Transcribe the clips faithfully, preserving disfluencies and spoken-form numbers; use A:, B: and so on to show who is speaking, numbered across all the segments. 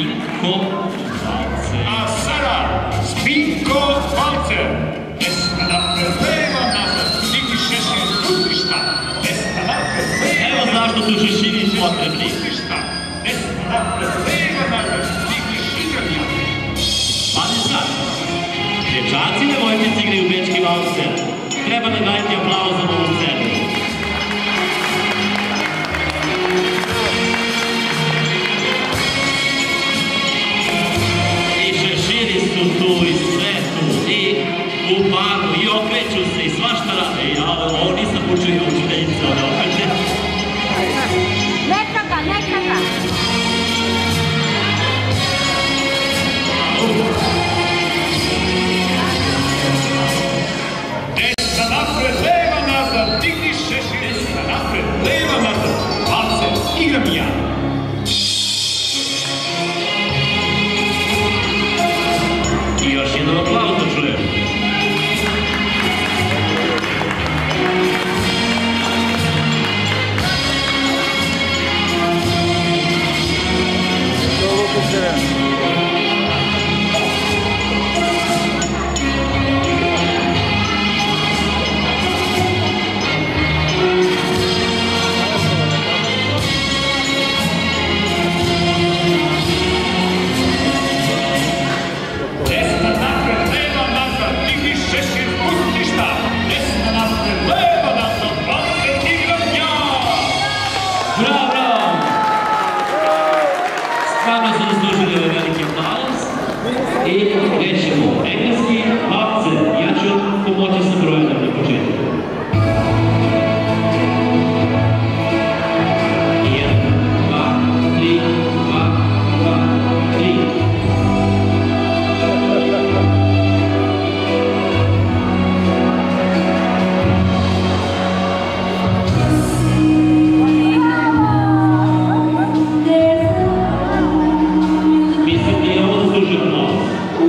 A: Spinko Walcer.
B: A Sara Spinko Walcer. Desna napredleva nazad, Niki Šešir Kutrišta. Desna napredleva.
A: Evo zašto su Šeširi potrebni.
B: Desna napredleva nazad, Niki Šigranja.
A: Pazi sad. Dečaci devojčice igraju bečki valcer. Treba nagraditi aplauz za novu scenu. Su tu i sve tu i u paru i okreću se i svašta rade. Ja ovo nisam učio učiteljica da okreće.
C: Neka ga, neka ga!
B: Desna napred, leva nazad, digni Šešir. Desna napred, leva nazad, Valcer, igram ja.
A: Još jedan aplauz da čujem. I krećemo engleski Walcer. Ja ću pomoći sa brojem na početku. Jedan, dva, tri, dva, dva, tri. Mislim da je ovo zaslužio aplauz.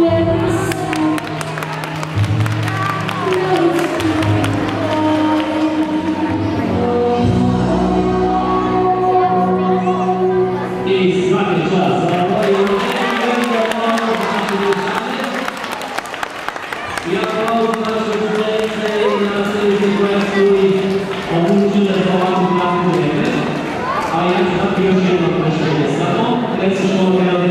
A: I svaki čas za ovo i i aplauz naše učenice i nastavnice koje su ih omogućile da ovako kratko vreme, a ja ću dati još jedno prešenje samo, reći što